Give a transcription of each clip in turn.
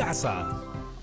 casa.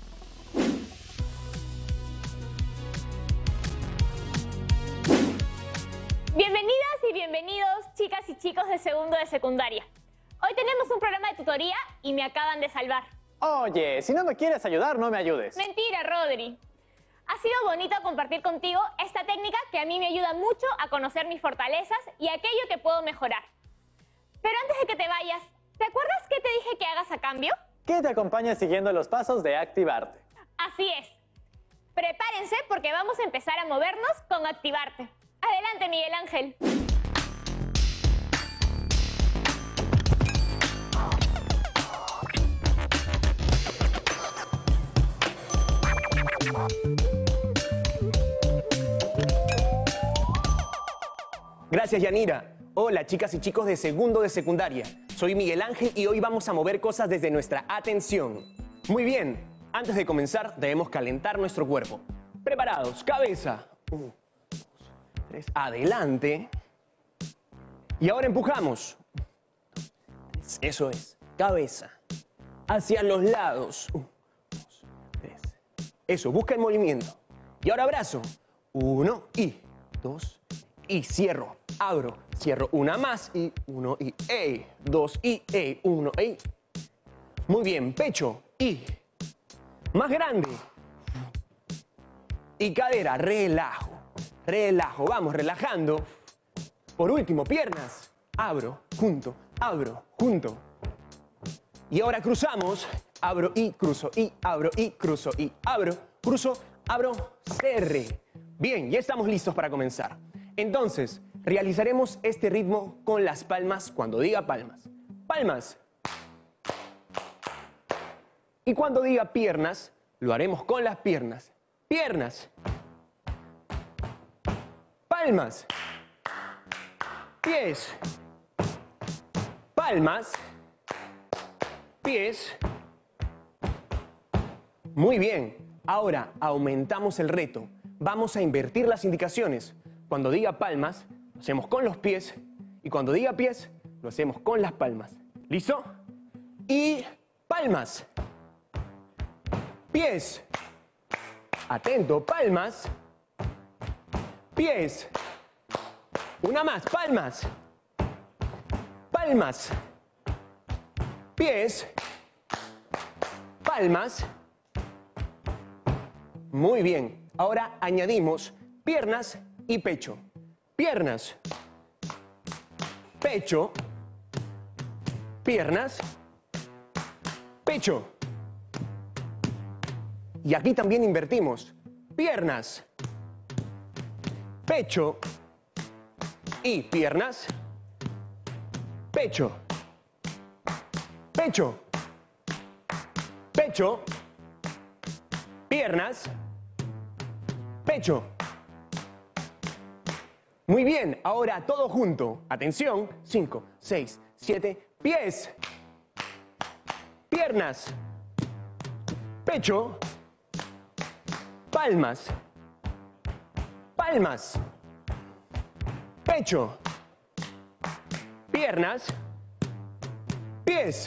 Bienvenidas y bienvenidos, chicas y chicos de segundo de secundaria. Hoy tenemos un programa de tutoría y me acaban de salvar. Oye, si no me quieres ayudar, no me ayudes. Mentira, Rodri. Ha sido bonito compartir contigo esta técnica que a mí me ayuda mucho a conocer mis fortalezas y aquello que puedo mejorar. Pero antes de que te vayas, ¿te acuerdas qué te dije que hagas a cambio? Que te acompañe siguiendo los pasos de Activarte. Así es. Prepárense porque vamos a empezar a movernos con Activarte. Adelante, Miguel Ángel. Gracias, Yanira. Hola, chicas y chicos de segundo de secundaria. Soy Miguel Ángel y hoy vamos a mover cosas desde nuestra atención. Muy bien, antes de comenzar debemos calentar nuestro cuerpo. Preparados, cabeza. 1, 2, 3, adelante. Y ahora empujamos. 1, 2, 3, eso es, cabeza. Hacia los lados. 1, 2, 3. Eso, busca el movimiento. Y ahora brazo. 1 y 2 y cierro. Abro, cierro, una más y 1 y 2 y 1 y. Muy bien, pecho y más grande. Y cadera, relajo, relajo, vamos relajando. Por último, piernas. Abro, junto, Y ahora cruzamos. Abro y cruzo, y abro y cruzo, y abro, cruzo, abro, cierre. Bien, ya estamos listos para comenzar. Entonces, realizaremos este ritmo con las palmas cuando diga palmas. Palmas. Y cuando diga piernas, lo haremos con las piernas. Piernas. Palmas. Pies. Palmas. Pies. Muy bien. Ahora aumentamos el reto. Vamos a invertir las indicaciones. Cuando diga palmas, lo hacemos con los pies. Y cuando diga pies, lo hacemos con las palmas. ¿Listo? Y palmas. Pies. Atento, palmas. Pies. Una más, palmas. Palmas. Pies. Palmas. Muy bien. Ahora añadimos piernas y pecho. Piernas. Pecho. Piernas. Pecho. Y aquí también invertimos. Piernas. Pecho. Y piernas. Pecho. Pecho. Pecho. Piernas. Pecho. Muy bien, ahora todo junto. Atención, 5, 6, 7, pies. Piernas. Pecho. Palmas. Palmas. Pecho. Piernas. Pies.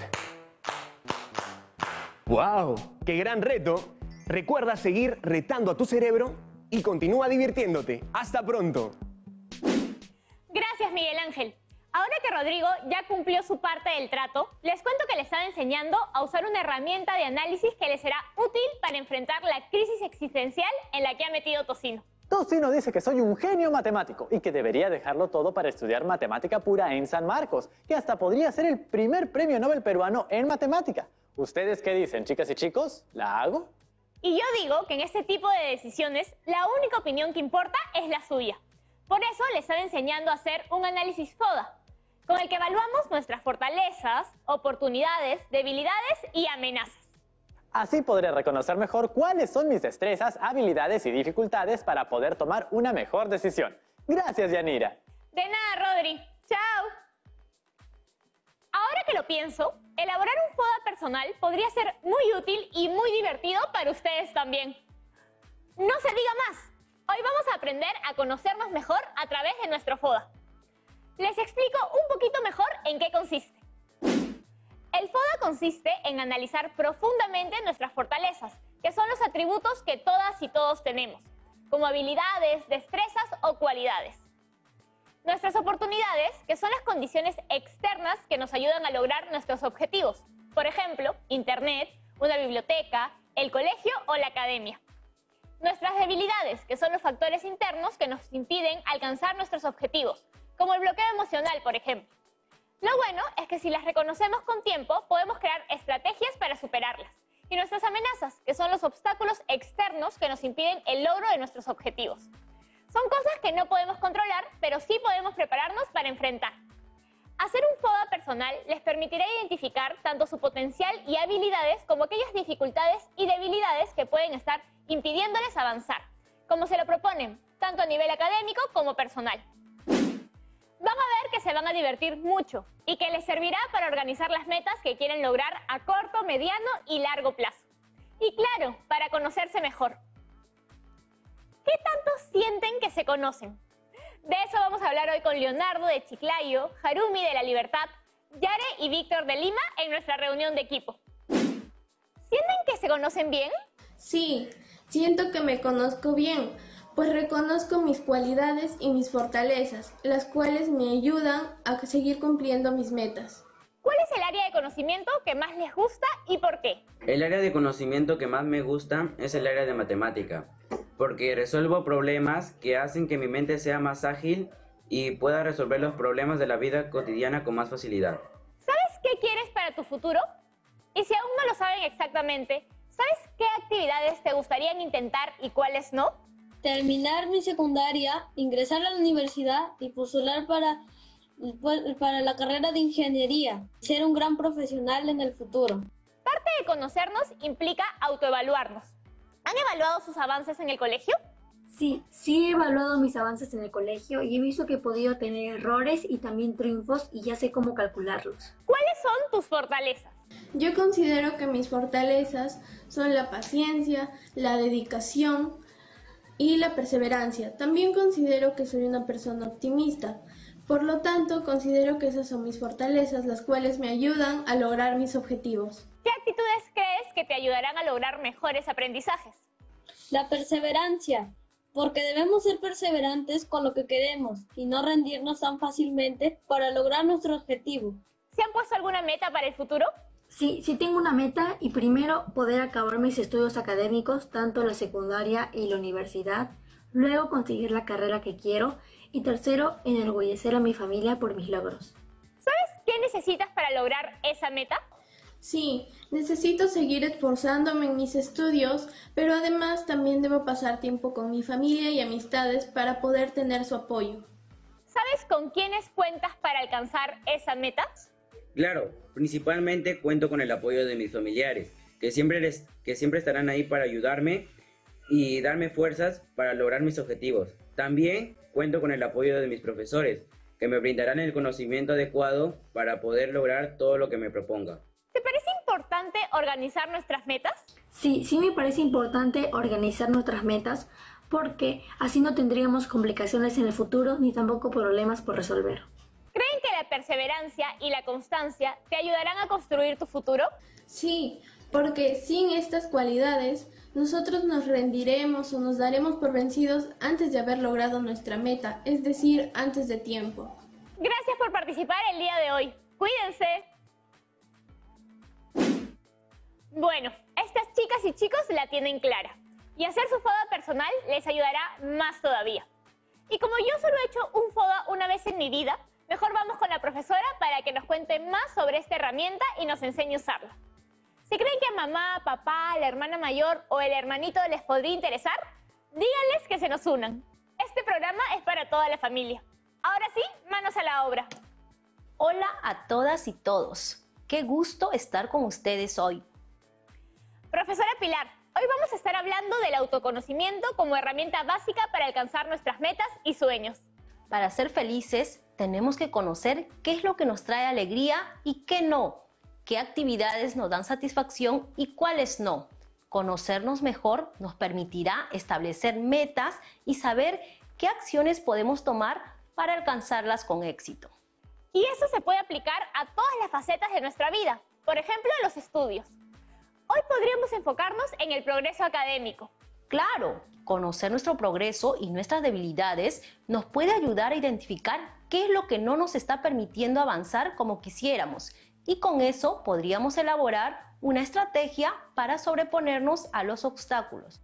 ¡Wow! ¡Qué gran reto! Recuerda seguir retando a tu cerebro y continúa divirtiéndote. ¡Hasta pronto! Gracias, Miguel Ángel. Ahora que Rodrigo ya cumplió su parte del trato, les cuento que le estaba enseñando a usar una herramienta de análisis que le será útil para enfrentar la crisis existencial en la que ha metido Tocino. Tocino dice que soy un genio matemático y que debería dejarlo todo para estudiar matemática pura en San Marcos, que hasta podría ser el primer premio Nobel peruano en matemática. ¿Ustedes qué dicen, chicas y chicos? ¿La hago? Y yo digo que en este tipo de decisiones, la única opinión que importa es la suya. Por eso les estaba enseñando a hacer un análisis FODA, con el que evaluamos nuestras fortalezas, oportunidades, debilidades y amenazas. Así podré reconocer mejor cuáles son mis destrezas, habilidades y dificultades para poder tomar una mejor decisión. Gracias, Yanira. De nada, Rodri. Chao. Ahora que lo pienso, elaborar un FODA personal podría ser muy útil y muy divertido para ustedes también. No se diga más. Hoy vamos a aprender a conocernos mejor a través de nuestro FODA. Les explico un poquito mejor en qué consiste. El FODA consiste en analizar profundamente nuestras fortalezas, que son los atributos que todas y todos tenemos, como habilidades, destrezas o cualidades. Nuestras oportunidades, que son las condiciones externas que nos ayudan a lograr nuestros objetivos. Por ejemplo, Internet, una biblioteca, el colegio o la academia. Nuestras debilidades, que son los factores internos que nos impiden alcanzar nuestros objetivos, como el bloqueo emocional, por ejemplo. Lo bueno es que si las reconocemos con tiempo, podemos crear estrategias para superarlas. Y nuestras amenazas, que son los obstáculos externos que nos impiden el logro de nuestros objetivos. Son cosas que no podemos controlar, pero sí podemos prepararnos para enfrentar. Hacer un FODA personal les permitirá identificar tanto su potencial y habilidades como aquellas dificultades y debilidades que pueden estar impidiéndoles avanzar, como se lo proponen, tanto a nivel académico como personal. Van a ver que se van a divertir mucho y que les servirá para organizar las metas que quieren lograr a corto, mediano y largo plazo. Y claro, para conocerse mejor. ¿Qué tanto sienten que se conocen? De eso vamos a hablar hoy con Leonardo de Chiclayo, Harumi de La Libertad, Yare y Víctor de Lima en nuestra reunión de equipo. ¿Sienten que se conocen bien? Sí, siento que me conozco bien, pues reconozco mis cualidades y mis fortalezas, las cuales me ayudan a seguir cumpliendo mis metas. ¿Cuál es el área de conocimiento que más les gusta y por qué? El área de conocimiento que más me gusta es el área de matemática, porque resuelvo problemas que hacen que mi mente sea más ágil y pueda resolver los problemas de la vida cotidiana con más facilidad. ¿Sabes qué quieres para tu futuro? Y si aún no lo saben exactamente, ¿sabes qué actividades te gustarían intentar y cuáles no? Terminar mi secundaria, ingresar a la universidad y postular para la carrera de ingeniería, ser un gran profesional en el futuro. Parte de conocernos implica autoevaluarnos. ¿Han evaluado sus avances en el colegio? Sí he evaluado mis avances en el colegio y he visto que he podido tener errores y también triunfos y ya sé cómo calcularlos. ¿Cuáles son tus fortalezas? Yo considero que mis fortalezas son la paciencia, la dedicación y la perseverancia. También considero que soy una persona optimista. Por lo tanto, considero que esas son mis fortalezas, las cuales me ayudan a lograr mis objetivos. ¿Qué actitudes crees que te ayudarán a lograr mejores aprendizajes? La perseverancia, porque debemos ser perseverantes con lo que queremos y no rendirnos tan fácilmente para lograr nuestro objetivo. ¿Se han puesto alguna meta para el futuro? Sí tengo una meta y primero poder acabar mis estudios académicos, tanto la secundaria y la universidad, luego conseguir la carrera que quiero y tercero, enorgullecer a mi familia por mis logros. ¿Sabes qué necesitas para lograr esa meta? Sí, necesito seguir esforzándome en mis estudios, pero además también debo pasar tiempo con mi familia y amistades para poder tener su apoyo. ¿Sabes con quiénes cuentas para alcanzar esa meta? Claro, principalmente cuento con el apoyo de mis familiares, que siempre estarán ahí para ayudarme y darme fuerzas para lograr mis objetivos. También cuento con el apoyo de mis profesores, que me brindarán el conocimiento adecuado para poder lograr todo lo que me proponga. ¿Te parece importante organizar nuestras metas? Sí me parece importante organizar nuestras metas porque así no tendríamos complicaciones en el futuro ni tampoco problemas por resolver. ¿Creen que la perseverancia y la constancia te ayudarán a construir tu futuro? Sí, porque sin estas cualidades, nosotros nos rendiremos o nos daremos por vencidos antes de haber logrado nuestra meta, es decir, antes de tiempo. Gracias por participar el día de hoy. Cuídense. Bueno, estas chicas y chicos la tienen clara. Y hacer su FODA personal les ayudará más todavía. Y como yo solo he hecho un FODA una vez en mi vida, mejor vamos con la profesora para que nos cuente más sobre esta herramienta y nos enseñe a usarla. Si creen que a mamá, papá, la hermana mayor o el hermanito les podría interesar, díganles que se nos unan. Este programa es para toda la familia. Ahora sí, manos a la obra. Hola a todas y todos. Qué gusto estar con ustedes hoy. Profesora Pilar, hoy vamos a estar hablando del autoconocimiento como herramienta básica para alcanzar nuestras metas y sueños. Para ser felices, tenemos que conocer qué es lo que nos trae alegría y qué no. Qué actividades nos dan satisfacción y cuáles no. Conocernos mejor nos permitirá establecer metas y saber qué acciones podemos tomar para alcanzarlas con éxito. Y eso se puede aplicar a todas las facetas de nuestra vida. por ejemplo, los estudios. Hoy podríamos enfocarnos en el progreso académico. Claro, conocer nuestro progreso y nuestras debilidades nos puede ayudar a identificar qué es lo que no nos está permitiendo avanzar como quisiéramos, y con eso podríamos elaborar una estrategia para sobreponernos a los obstáculos.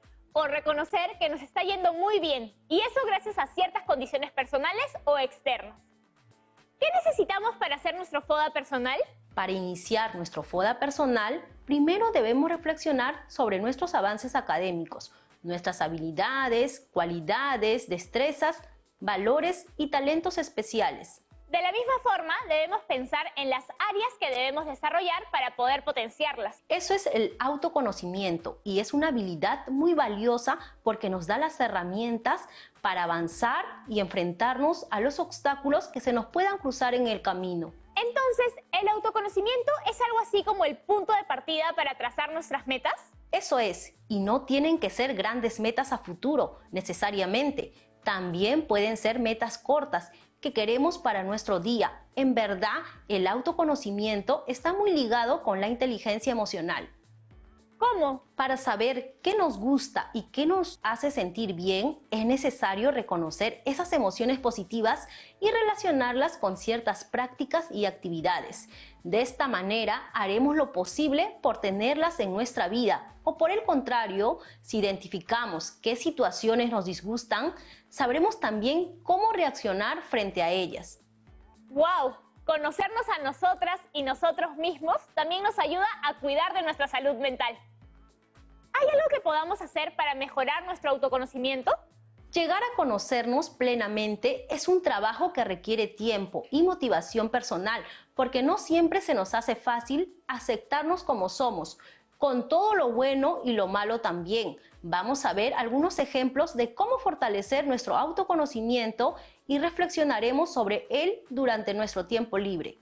O reconocer que nos está yendo muy bien, y eso gracias a ciertas condiciones personales o externas. ¿Qué necesitamos para hacer nuestro FODA personal? Para iniciar nuestro FODA personal, primero debemos reflexionar sobre nuestros avances académicos, nuestras habilidades, cualidades, destrezas, valores y talentos especiales. De la misma forma, debemos pensar en las áreas que debemos desarrollar para poder potenciarlas. Eso es el autoconocimiento y es una habilidad muy valiosa porque nos da las herramientas para avanzar y enfrentarnos a los obstáculos que se nos puedan cruzar en el camino. Entonces, ¿el autoconocimiento es algo así como el punto de partida para trazar nuestras metas? Eso es, y no tienen que ser grandes metas a futuro, necesariamente. También pueden ser metas cortas que queremos para nuestro día. En verdad, el autoconocimiento está muy ligado con la inteligencia emocional. ¿Cómo? Para saber qué nos gusta y qué nos hace sentir bien, es necesario reconocer esas emociones positivas y relacionarlas con ciertas prácticas y actividades. De esta manera, haremos lo posible por tenerlas en nuestra vida. O por el contrario, si identificamos qué situaciones nos disgustan, sabremos también cómo reaccionar frente a ellas. ¡Wow! Conocernos a nosotras y nosotros mismos también nos ayuda a cuidar de nuestra salud mental. ¿Hay algo que podamos hacer para mejorar nuestro autoconocimiento? Llegar a conocernos plenamente es un trabajo que requiere tiempo y motivación personal, porque no siempre se nos hace fácil aceptarnos como somos, con todo lo bueno y lo malo también. Vamos a ver algunos ejemplos de cómo fortalecer nuestro autoconocimiento y reflexionaremos sobre él durante nuestro tiempo libre.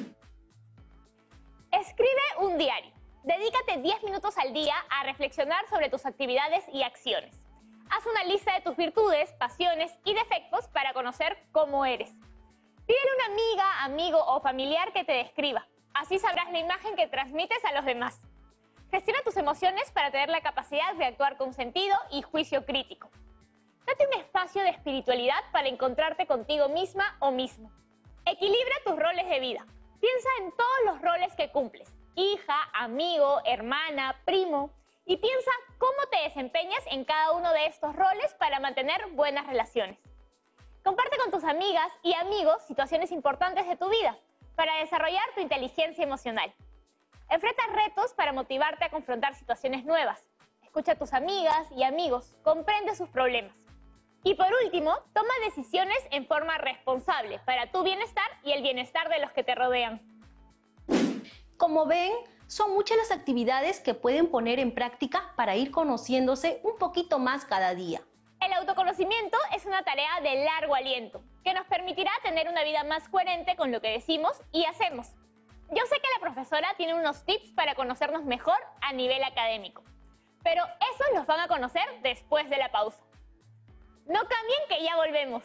Escribe un diario. Dedícate 10 minutos al día a reflexionar sobre tus actividades y acciones. Haz una lista de tus virtudes, pasiones y defectos para conocer cómo eres. Pídele a una amiga, amigo o familiar que te describa. Así sabrás la imagen que transmites a los demás. Gestiona tus emociones para tener la capacidad de actuar con sentido y juicio crítico. Date un espacio de espiritualidad para encontrarte contigo misma o mismo. Equilibra tus roles de vida. Piensa en todos los roles que cumples. Hija, amigo, hermana, primo. Y piensa cómo te desempeñas en cada uno de estos roles para mantener buenas relaciones. Comparte con tus amigas y amigos situaciones importantes de tu vida para desarrollar tu inteligencia emocional. Enfrenta retos para motivarte a confrontar situaciones nuevas. Escucha a tus amigas y amigos, comprende sus problemas. Y por último, toma decisiones en forma responsable para tu bienestar y el bienestar de los que te rodean. Como ven, son muchas las actividades que pueden poner en práctica para ir conociéndose un poquito más cada día. El autoconocimiento es una tarea de largo aliento, que nos permitirá tener una vida más coherente con lo que decimos y hacemos. Yo sé que la profesora tiene unos tips para conocernos mejor a nivel académico, pero esos los van a conocer después de la pausa. No cambien, que ya volvemos.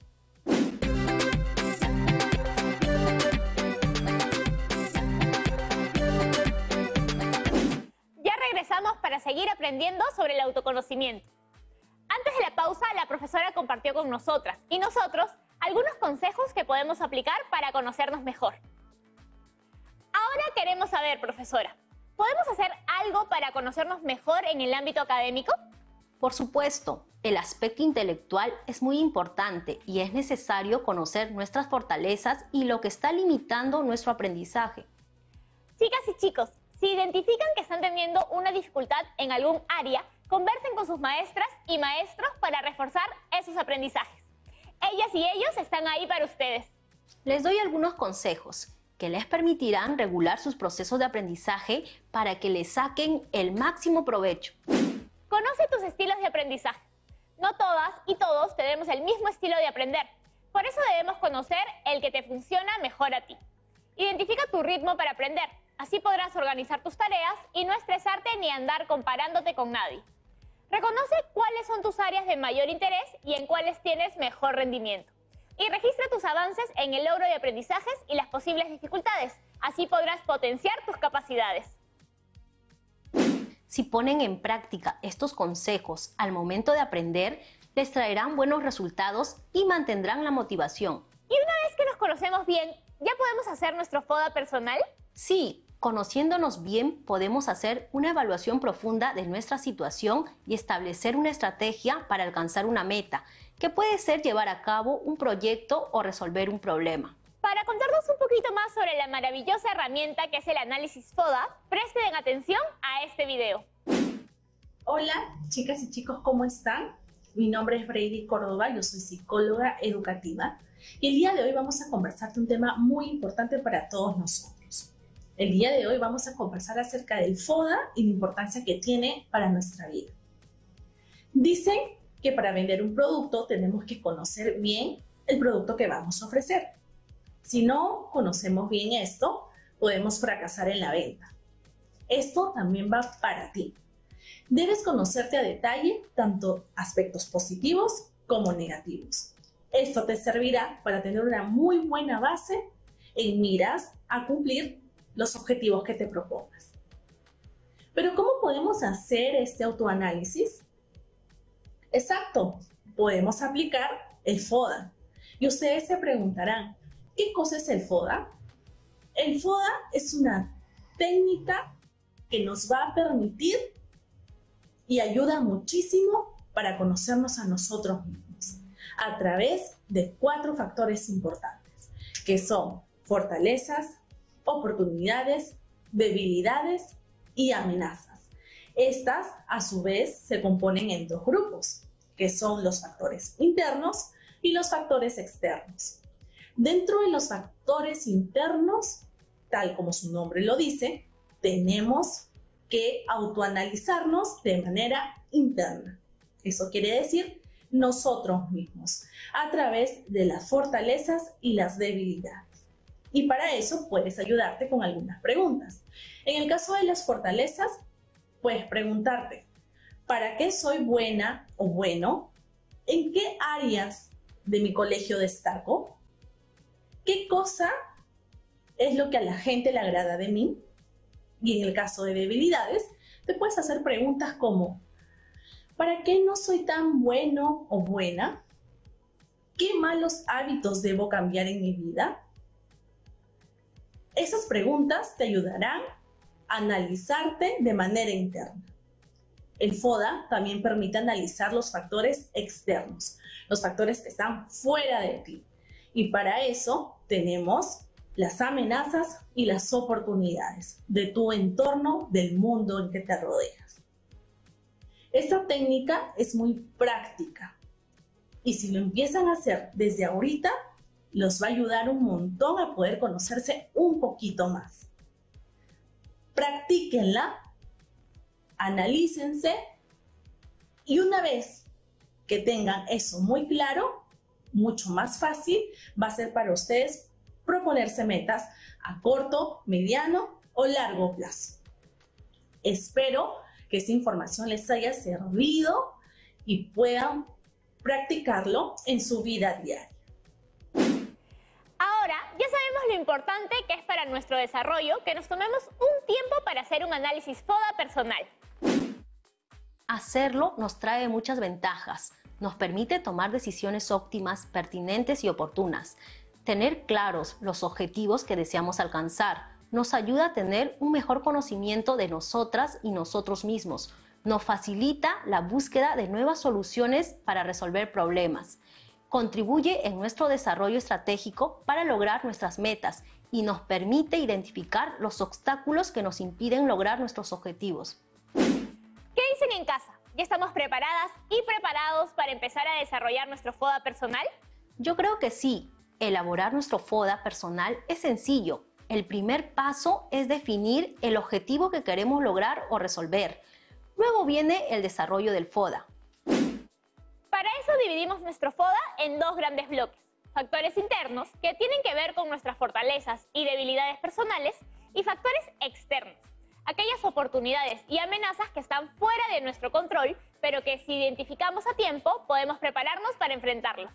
Ya regresamos para seguir aprendiendo sobre el autoconocimiento. Antes de la pausa, la profesora compartió con nosotras y nosotros algunos consejos que podemos aplicar para conocernos mejor. Ahora queremos saber, profesora, ¿podemos hacer algo para conocernos mejor en el ámbito académico? Por supuesto, el aspecto intelectual es muy importante y es necesario conocer nuestras fortalezas y lo que está limitando nuestro aprendizaje. Chicas y chicos, si identifican que están teniendo una dificultad en algún área, conversen con sus maestras y maestros para reforzar esos aprendizajes. Ellas y ellos están ahí para ustedes. Les doy algunos consejos que les permitirán regular sus procesos de aprendizaje para que les saquen el máximo provecho. Conoce tus estilos de aprendizaje. No todas y todos tenemos el mismo estilo de aprender. Por eso debemos conocer el que te funciona mejor a ti. Identifica tu ritmo para aprender. Así podrás organizar tus tareas y no estresarte ni andar comparándote con nadie. Reconoce cuáles son tus áreas de mayor interés y en cuáles tienes mejor rendimiento. y registra tus avances en el logro de aprendizajes y las posibles dificultades. Así podrás potenciar tus capacidades. Si ponen en práctica estos consejos al momento de aprender, les traerán buenos resultados y mantendrán la motivación. Y una vez que nos conocemos bien, ¿ya podemos hacer nuestro FODA personal? Sí, conociéndonos bien podemos hacer una evaluación profunda de nuestra situación y establecer una estrategia para alcanzar una meta, que puede ser llevar a cabo un proyecto o resolver un problema. Para contarnos un poquito más sobre la maravillosa herramienta que es el análisis FODA, presten atención a este video. Hola, chicas y chicos, ¿cómo están? Mi nombre es Brady Córdoba, yo soy psicóloga educativa y el día de hoy vamos a conversar de un tema muy importante para todos nosotros. El día de hoy vamos a conversar acerca del FODA y la importancia que tiene para nuestra vida. Dicen que para vender un producto tenemos que conocer bien el producto que vamos a ofrecer. Si no conocemos bien esto, podemos fracasar en la venta. Esto también va para ti. Debes conocerte a detalle tanto aspectos positivos como negativos. Esto te servirá para tener una muy buena base en miras a cumplir los objetivos que te propongas. Pero ¿cómo podemos hacer este autoanálisis? Exacto, podemos aplicar el FODA. Y ustedes se preguntarán, ¿qué cosa es el FODA? El FODA es una técnica que nos va a permitir y ayuda muchísimo para conocernos a nosotros mismos a través de 4 factores importantes, que son fortalezas, oportunidades, debilidades y amenazas. Estas, a su vez, se componen en 2 grupos, que son los factores internos y los factores externos. Dentro de los factores internos, tal como su nombre lo dice, tenemos que autoanalizarnos de manera interna. Eso quiere decir nosotros mismos, a través de las fortalezas y las debilidades. Y para eso puedes ayudarte con algunas preguntas. En el caso de las fortalezas, puedes preguntarte, ¿para qué soy buena o bueno? ¿En qué áreas de mi colegio destaco? ¿Qué cosa es lo que a la gente le agrada de mí? Y en el caso de debilidades, te puedes hacer preguntas como, ¿para qué no soy tan bueno o buena? ¿Qué malos hábitos debo cambiar en mi vida? Esas preguntas te ayudarán a analizarte de manera interna. El FODA también permite analizar los factores externos, los factores que están fuera de ti. Y para eso tenemos las amenazas y las oportunidades de tu entorno, del mundo en que te rodeas. Esta técnica es muy práctica y si lo empiezan a hacer desde ahorita, los va a ayudar un montón a poder conocerse un poquito más. Practíquenla, analícense y una vez que tengan eso muy claro, mucho más fácil va a ser para ustedes proponerse metas a corto, mediano o largo plazo. Espero que esta información les haya servido y puedan practicarlo en su vida diaria. Ahora ya sabemos lo importante que es para nuestro desarrollo que nos tomemos un tiempo para hacer un análisis FODA personal. Hacerlo nos trae muchas ventajas. Nos permite tomar decisiones óptimas, pertinentes y oportunas. Tener claros los objetivos que deseamos alcanzar nos ayuda a tener un mejor conocimiento de nosotras y nosotros mismos. Nos facilita la búsqueda de nuevas soluciones para resolver problemas. Contribuye en nuestro desarrollo estratégico para lograr nuestras metas y nos permite identificar los obstáculos que nos impiden lograr nuestros objetivos. ¿Qué dicen en casa? ¿Ya estamos preparadas y preparados para empezar a desarrollar nuestro FODA personal? Yo creo que sí. Elaborar nuestro FODA personal es sencillo. El primer paso es definir el objetivo que queremos lograr o resolver. Luego viene el desarrollo del FODA. Para eso dividimos nuestro FODA en 2 grandes bloques. Factores internos, que tienen que ver con nuestras fortalezas y debilidades personales, y factores externos, aquellas oportunidades y amenazas que están fuera de nuestro control, pero que si identificamos a tiempo, podemos prepararnos para enfrentarlos.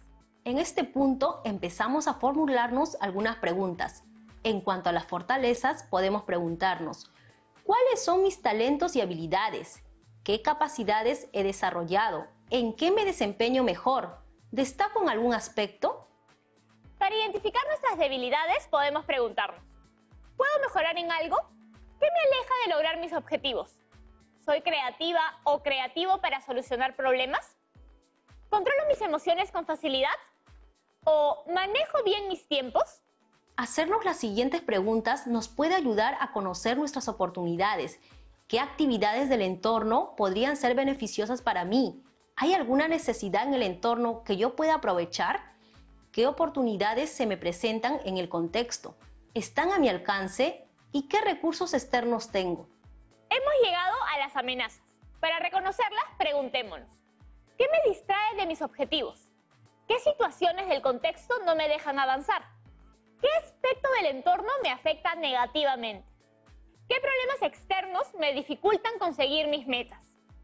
En este punto empezamos a formularnos algunas preguntas. En cuanto a las fortalezas, podemos preguntarnos, ¿cuáles son mis talentos y habilidades? ¿Qué capacidades he desarrollado? ¿En qué me desempeño mejor? ¿Destaco en algún aspecto? Para identificar nuestras debilidades podemos preguntarnos, ¿puedo mejorar en algo? ¿Qué me aleja de lograr mis objetivos? ¿Soy creativa o creativo para solucionar problemas? ¿Controlo mis emociones con facilidad? ¿O manejo bien mis tiempos? Hacernos las siguientes preguntas nos puede ayudar a conocer nuestras oportunidades. ¿Qué actividades del entorno podrían ser beneficiosas para mí? ¿Hay alguna necesidad en el entorno que yo pueda aprovechar? ¿Qué oportunidades se me presentan en el contexto? ¿Están a mi alcance? ¿Y qué recursos externos tengo? Hemos llegado a las amenazas. Para reconocerlas, preguntémonos, ¿qué me distrae de mis objetivos? ¿Qué situaciones del contexto no me dejan avanzar? ¿Qué aspecto del entorno me afecta negativamente? ¿Qué problemas externos me dificultan conseguir mis metas?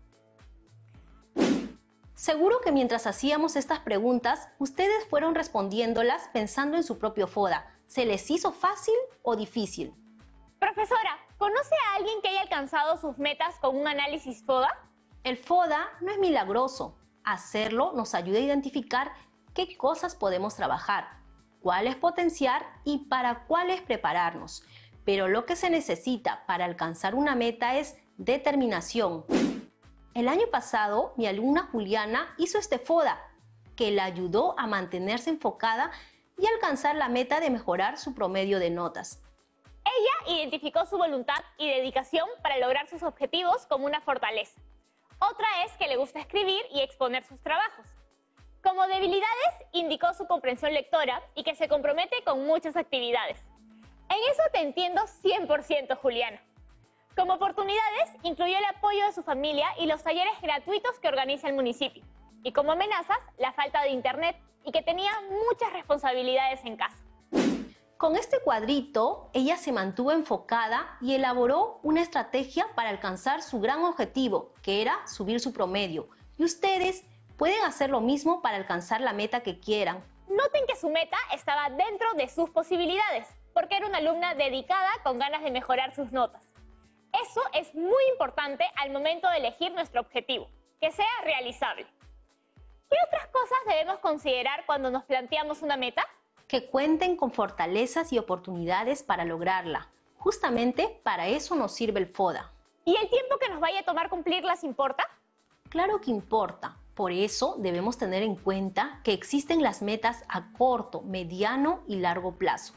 Seguro que mientras hacíamos estas preguntas, ustedes fueron respondiéndolas pensando en su propio FODA. ¿Se les hizo fácil o difícil? Profesora, ¿conoce a alguien que haya alcanzado sus metas con un análisis FODA? El FODA no es milagroso. Hacerlo nos ayuda a identificar qué cosas podemos trabajar, cuáles potenciar y para cuáles prepararnos. Pero lo que se necesita para alcanzar una meta es determinación. El año pasado, mi alumna Juliana hizo este FODA, que la ayudó a mantenerse enfocada y alcanzar la meta de mejorar su promedio de notas. Ella identificó su voluntad y dedicación para lograr sus objetivos como una fortaleza. Otra es que le gusta escribir y exponer sus trabajos. Como debilidades, indicó su comprensión lectora y que se compromete con muchas actividades. En eso te entiendo 100%, Juliana. Como oportunidades, incluyó el apoyo de su familia y los talleres gratuitos que organiza el municipio. Y como amenazas, la falta de internet y que tenía muchas responsabilidades en casa. Con este cuadrito, ella se mantuvo enfocada y elaboró una estrategia para alcanzar su gran objetivo, que era subir su promedio. Y ustedes pueden hacer lo mismo para alcanzar la meta que quieran. Noten que su meta estaba dentro de sus posibilidades, porque era una alumna dedicada con ganas de mejorar sus notas. Eso es muy importante al momento de elegir nuestro objetivo, que sea realizable. ¿Qué otras cosas debemos considerar cuando nos planteamos una meta? Que cuenten con fortalezas y oportunidades para lograrla. Justamente para eso nos sirve el FODA. ¿Y el tiempo que nos vaya a tomar cumplirlas importa? Claro que importa. Por eso debemos tener en cuenta que existen las metas a corto, mediano y largo plazo.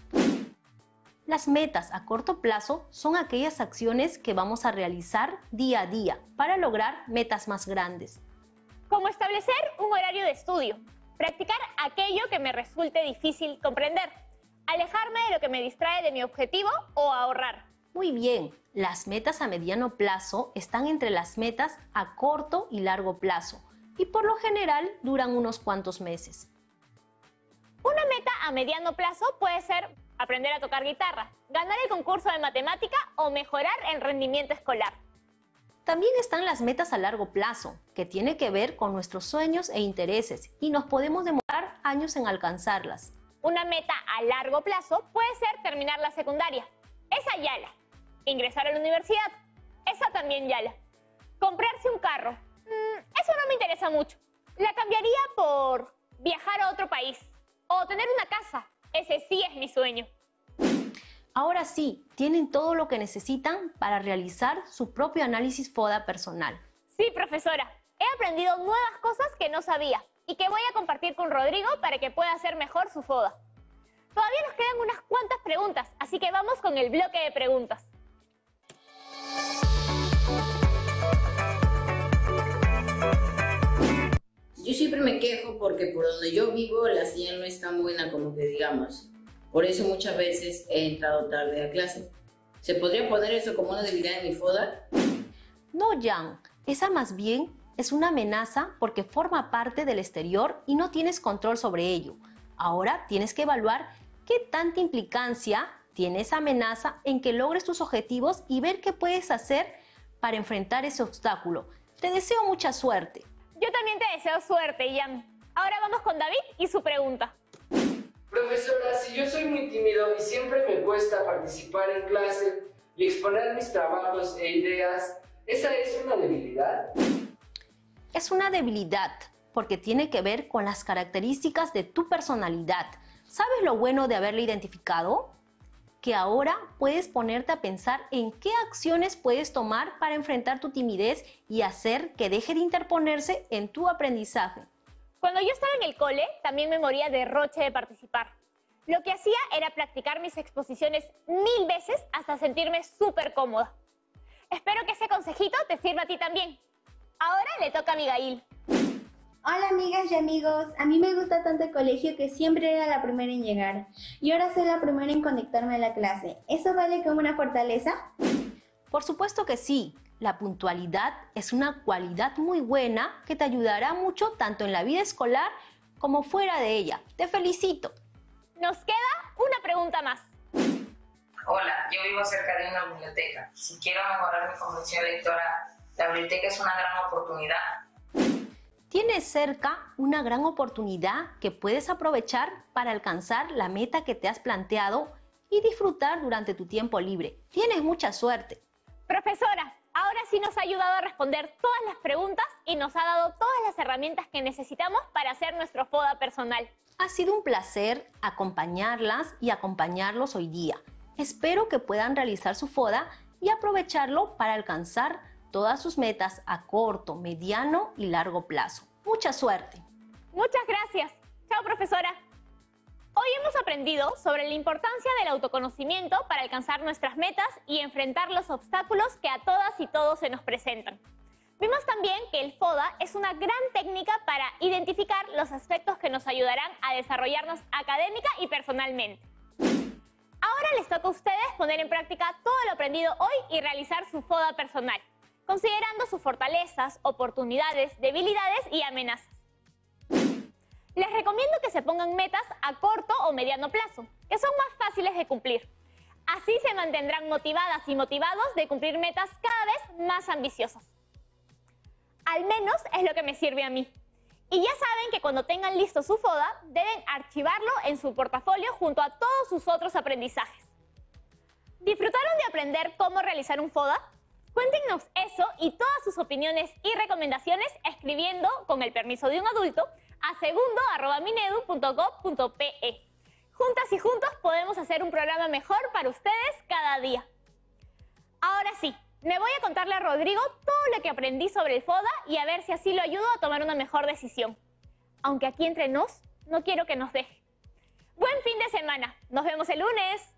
Las metas a corto plazo son aquellas acciones que vamos a realizar día a día para lograr metas más grandes. Como establecer un horario de estudio, practicar aquello que me resulte difícil comprender, alejarme de lo que me distrae de mi objetivo o ahorrar. Muy bien, las metas a mediano plazo están entre las metas a corto y largo plazo y por lo general duran unos cuantos meses. Una meta a mediano plazo puede ser aprender a tocar guitarra, ganar el concurso de matemática o mejorar el rendimiento escolar. También están las metas a largo plazo, que tiene que ver con nuestros sueños e intereses y nos podemos demorar años en alcanzarlas. Una meta a largo plazo puede ser terminar la secundaria. Esa yala. Ingresar a la universidad. Esa también yala. Comprarse un carro. Eso no me interesa mucho. La cambiaría por viajar a otro país. O tener una casa. Ese sí es mi sueño. Ahora sí, tienen todo lo que necesitan para realizar su propio análisis FODA personal. Sí, profesora. He aprendido nuevas cosas que no sabía y que voy a compartir con Rodrigo para que pueda hacer mejor su FODA. Todavía nos quedan unas cuantas preguntas, así que vamos con el bloque de preguntas. Yo siempre me quejo porque por donde yo vivo la señal no es tan buena como que digamos. Por eso muchas veces he entrado tarde a clase. ¿Se podría poner eso como una debilidad en mi FODA? No, Jan. Esa más bien es una amenaza porque forma parte del exterior y no tienes control sobre ello. Ahora tienes que evaluar qué tanta implicancia tiene esa amenaza en que logres tus objetivos y ver qué puedes hacer para enfrentar ese obstáculo. Te deseo mucha suerte. Yo también te deseo suerte, Jan. Ahora vamos con David y su pregunta. Profesora, si yo soy muy tímido y siempre me cuesta participar en clase y exponer mis trabajos e ideas, ¿esa es una debilidad? Es una debilidad porque tiene que ver con las características de tu personalidad. ¿Sabes lo bueno de haberla identificado? Que ahora puedes ponerte a pensar en qué acciones puedes tomar para enfrentar tu timidez y hacer que deje de interponerse en tu aprendizaje. Cuando yo estaba en el cole, también me moría de roche de participar. Lo que hacía era practicar mis exposiciones 1000 veces hasta sentirme súper cómoda. Espero que ese consejito te sirva a ti también. Ahora le toca a Abigail. Hola amigas y amigos, a mí me gusta tanto el colegio que siempre era la primera en llegar. Y ahora soy la primera en conectarme a la clase. ¿Eso vale como una fortaleza? Por supuesto que sí. La puntualidad es una cualidad muy buena que te ayudará mucho tanto en la vida escolar como fuera de ella. Te felicito. Nos queda una pregunta más. Hola, yo vivo cerca de una biblioteca. Si quiero mejorar mi comprensión lectora, la biblioteca es una gran oportunidad. Tienes cerca una gran oportunidad que puedes aprovechar para alcanzar la meta que te has planteado y disfrutar durante tu tiempo libre. Tienes mucha suerte. Profesora, ahora sí nos ha ayudado a responder todas las preguntas y nos ha dado todas las herramientas que necesitamos para hacer nuestro FODA personal. Ha sido un placer acompañarlas y acompañarlos hoy día. Espero que puedan realizar su FODA y aprovecharlo para alcanzar todas sus metas a corto, mediano y largo plazo. ¡Mucha suerte! Muchas gracias. Chao, profesora. Hoy hemos aprendido sobre la importancia del autoconocimiento para alcanzar nuestras metas y enfrentar los obstáculos que a todas y todos se nos presentan. Vimos también que el FODA es una gran técnica para identificar los aspectos que nos ayudarán a desarrollarnos académica y personalmente. Ahora les toca a ustedes poner en práctica todo lo aprendido hoy y realizar su FODA personal, considerando sus fortalezas, oportunidades, debilidades y amenazas. Les recomiendo que se pongan metas a corto o mediano plazo, que son más fáciles de cumplir. Así se mantendrán motivadas y motivados de cumplir metas cada vez más ambiciosas. Al menos es lo que me sirve a mí. Y ya saben que cuando tengan listo su FODA, deben archivarlo en su portafolio junto a todos sus otros aprendizajes. ¿Disfrutaron de aprender cómo realizar un FODA? Cuéntenos eso y todas sus opiniones y recomendaciones escribiendo, con el permiso de un adulto, a segundo@minedu.gov.pe. Juntas y juntos podemos hacer un programa mejor para ustedes cada día. Ahora sí, me voy a contarle a Rodrigo todo lo que aprendí sobre el FODA y a ver si así lo ayudo a tomar una mejor decisión. Aunque aquí entre nos, no quiero que nos deje. Buen fin de semana. Nos vemos el lunes.